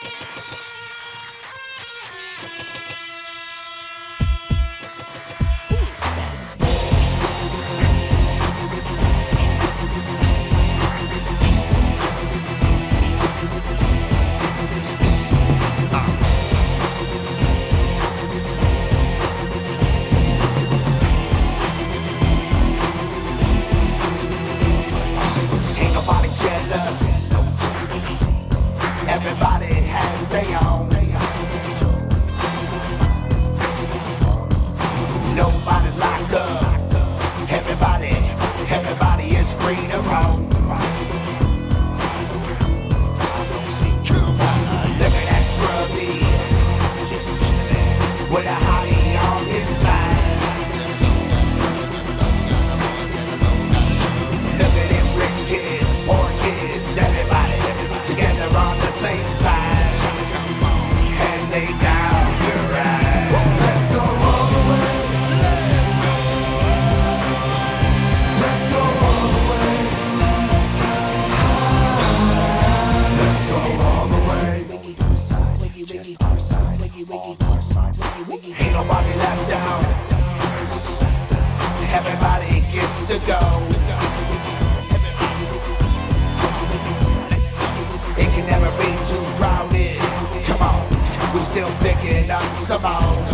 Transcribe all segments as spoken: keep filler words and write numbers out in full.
Everybody has their own. Nobody's locked up. Everybody, everybody is free to roam. Look at that scrubby with a hottie on his side. Look at them rich kids, poor kids, everybody together on the same side, and they down to ride. Let's go all the way. Let's go all the way. Let's go all the way. Just our side, all our side. Ain't nobody left out. Everybody gets to go. It can never be too crowded. Come on, we're still picking up some more.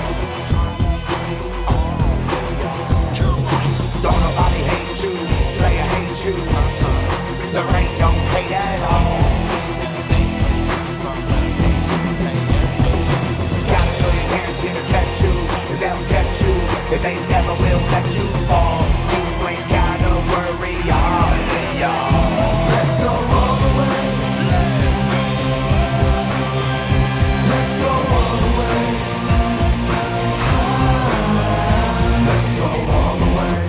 Don't nobody hate you, player hate you. There ain't no hate at all. Gotta throw your hands here to catch you, cause they'll catch you, cause they never will let you fall. You ain't gotta worry, all of y'all. Let's go all the way. Let's go all the way. Let's go all the way.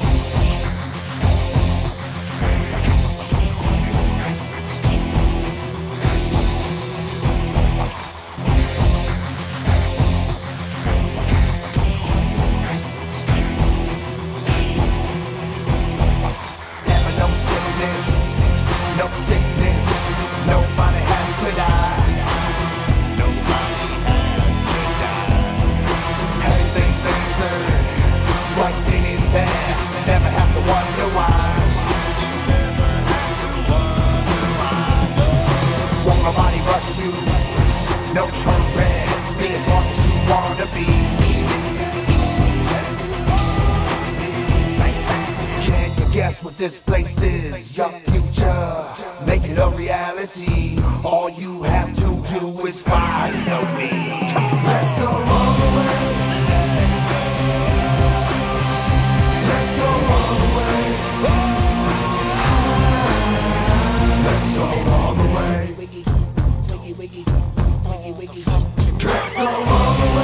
Never no sickness, no sickness. Nobody has to die. Nobody has to die. Everything's answered right then and there. Never have to wonder why. Won't nobody rush you. No hurry. Be as long as you wanna be. Can you guess what this place is? Your future. Make it a reality. All you have to do is follow me. Let's go all the way. Let's go all the way. Let's go all the way. Let's go all the way.